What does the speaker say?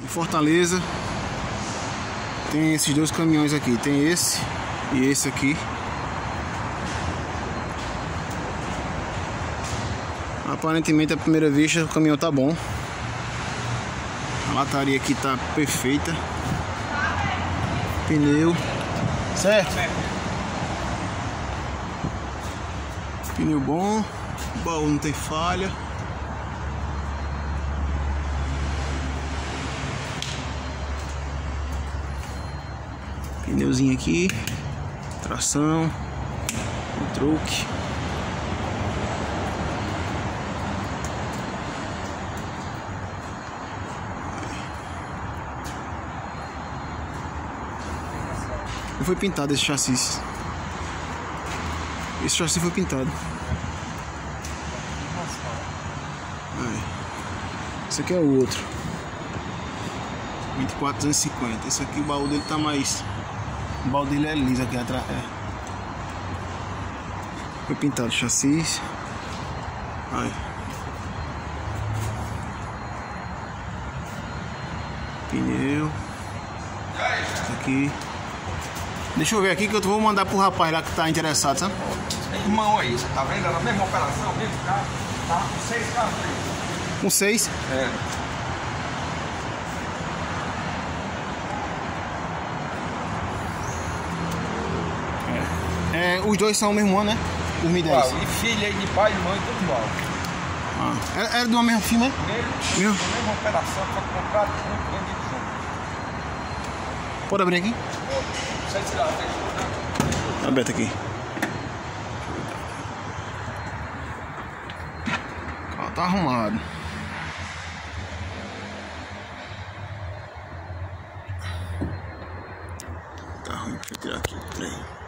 Em Fortaleza tem esses dois caminhões aqui, tem esse e esse aqui. Aparentemente à primeira vista o caminhão tá bom. A lataria aqui tá perfeita. Pneu certo? Pneu bom, o baú não tem falha. Pneuzinho aqui, tração, o truque. E foi pintado esse chassi. Esse chassi foi pintado. Aí. Esse aqui é o outro. 24.250. Esse aqui o baú dele tá mais. O baú dele é liso aqui atrás. É. Foi pintado o chassi. Aí. Pneu. Isso aqui. Deixa eu ver aqui que eu vou mandar pro rapaz lá que tá interessado, sabe? Irmão aí, você tá vendo? Era a mesma operação, mesmo carro. Tá com 6 carros aí. Com 6? É. Os dois são o mesmo ano, né? 2010. E filha aí de pai e mãe, tudo igual. Era de uma mesma firma, né? Mesmo? A mesma operação, foi comprado junto, vendido junto. Pode abrir aqui? Não sei se dá, tem. Aberto aqui. O carro tá arrumado. Tá ruim, deixa eu tirar aqui. Peraí.